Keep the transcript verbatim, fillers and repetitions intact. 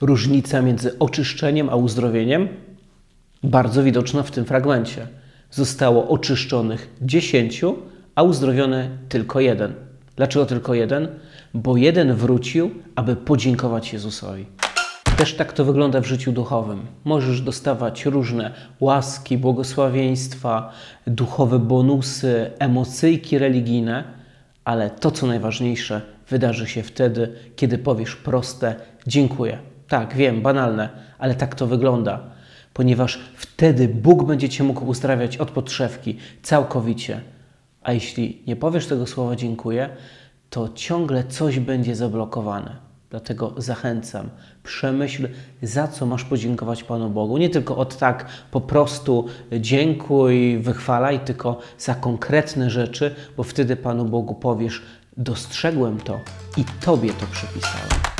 Różnica między oczyszczeniem a uzdrowieniem bardzo widoczna w tym fragmencie. Zostało oczyszczonych dziesięciu, a uzdrowiony tylko jeden. Dlaczego tylko jeden? Bo jeden wrócił, aby podziękować Jezusowi. Też tak to wygląda w życiu duchowym. Możesz dostawać różne łaski, błogosławieństwa, duchowe bonusy, emocyjki religijne, ale to, co najważniejsze, wydarzy się wtedy, kiedy powiesz proste dziękuję. Tak, wiem, banalne, ale tak to wygląda, ponieważ wtedy Bóg będzie Cię mógł uzdrawiać od podszewki całkowicie. A jeśli nie powiesz tego słowa dziękuję, to ciągle coś będzie zablokowane. Dlatego zachęcam, przemyśl, za co masz podziękować Panu Bogu. Nie tylko od tak po prostu dziękuj, wychwalaj, tylko za konkretne rzeczy, bo wtedy Panu Bogu powiesz, dostrzegłem to i Tobie to przypisałem.